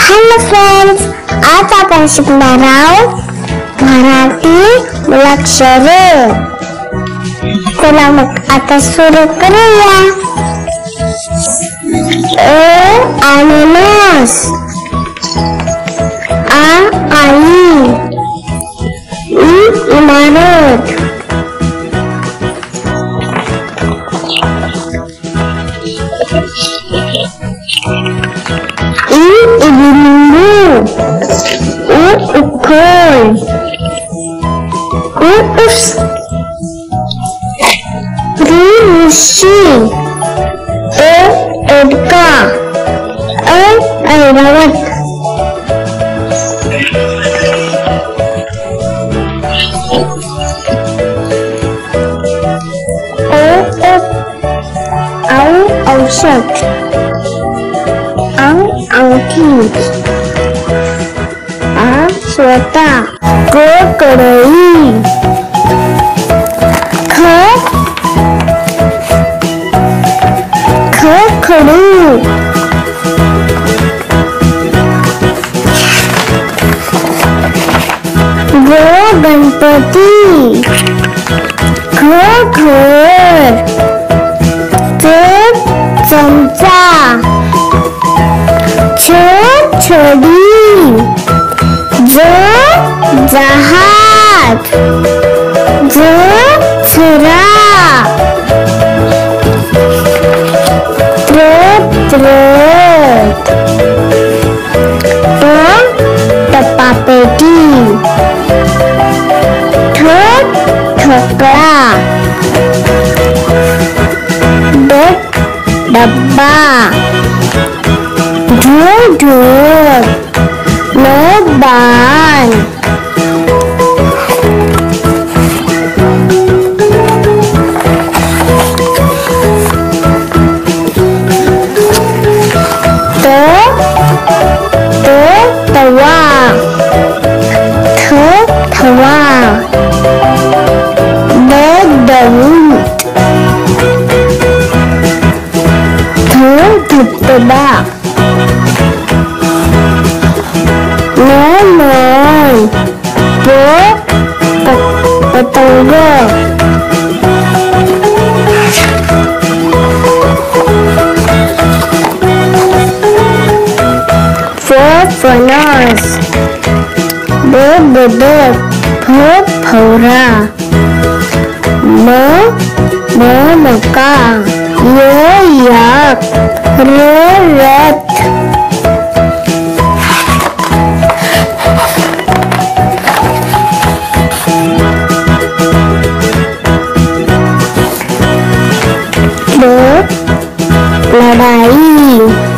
Hello friends, आज आपण शिकणार आहोत मराठी mulakshare. चला मग आता सुरू करूया. अननस, आई, इमारत, उखळ, ऊस, ऋषी, ओडका, ऐरावत, औषध, अंगठी, स्वतः, कढई, खडू, गणपती, घर, चमचा, छडी, जहाज, झरा, टपापेटी, ठोकळा, डब्बा, ढोल, बाण, थवा, धबधबा, पतंग, फणस, बदक, भवरा, मका, याक, रथ, लढाई,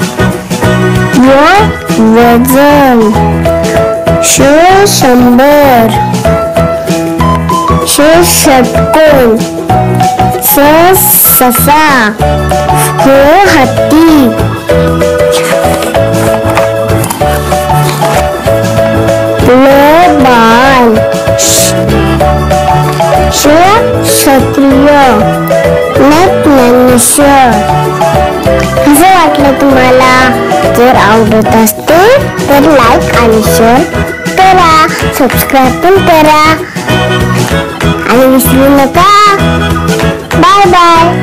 वजन, शंभर, षटकोन, ससा, हत्ती, बाण, क्षत्रिय, मनुष्य. कसं वाटलं तुम्हाला? जर आवडत असतील तर लाईक आणि शेअर करा, सबस्क्राईब पण करा आणि विसरू नका. Bye bye.